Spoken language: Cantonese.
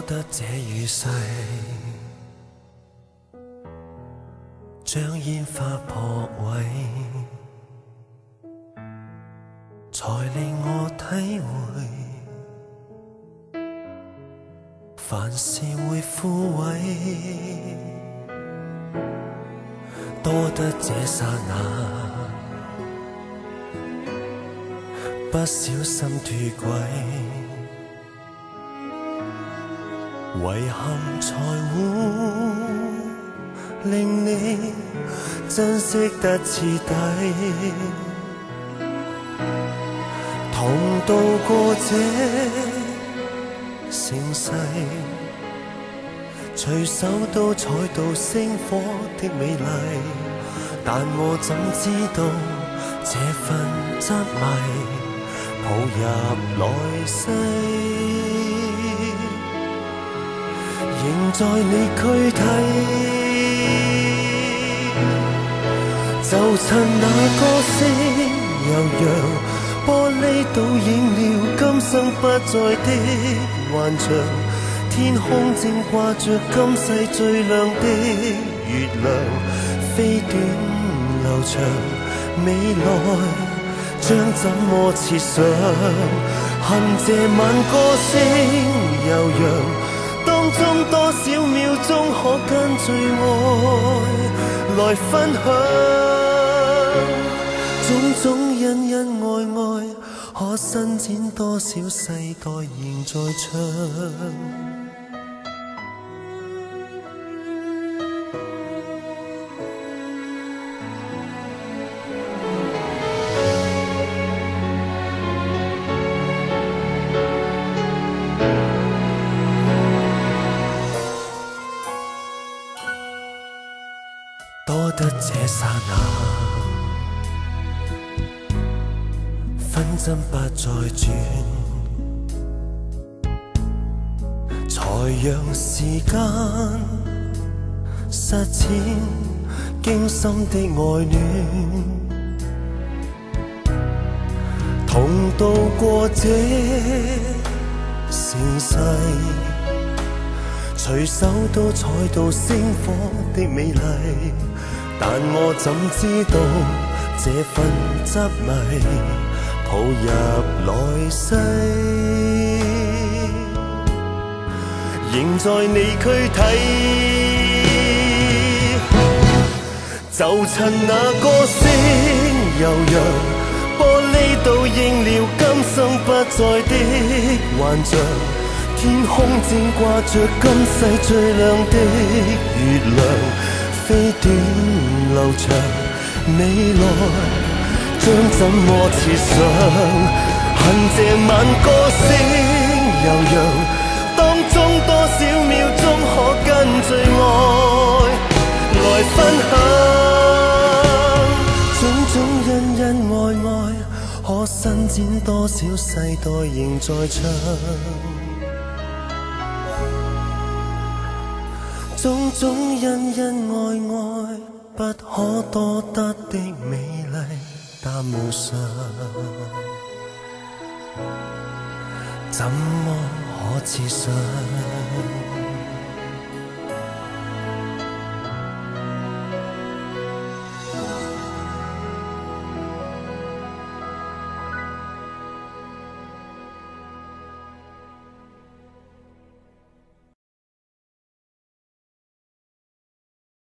得這雨勢將煙花撲毀，才令我體會凡事會枯萎。多得這剎那不小心脫軌，遺憾才會令你珍惜得徹底，同渡過這盛世，隨手都採到星火的美麗，但我怎知道這份執迷抱入來世，仍在你軀體。就趁那歌聲悠揚，玻璃倒映了今生不再的幻象，天空正掛着今世最亮的月亮，飛短流長，未來將怎麼設想？恨這晚歌聲悠揚，當中多少秒鐘可跟最愛來分享？種種恩恩愛愛，可伸展多少世代仍在唱？多得這剎那分針不再轉，才讓時間實踐驚心的愛戀，同渡過這盛世，隨手都採到星火的美麗，但我怎知道這份執迷抱入來世，仍在你軀體。就趁那歌聲悠揚，玻璃倒映了今生不再的幻象，天空正掛着今世最亮的月亮，飛短流長，未來將怎麼設想？恨這晚歌聲悠揚，當中多少秒鐘可跟最愛來分享？種種恩恩愛愛，可伸展多少世代仍在唱？種種恩恩愛愛，不可多得的美麗，但無常，怎麼可設想？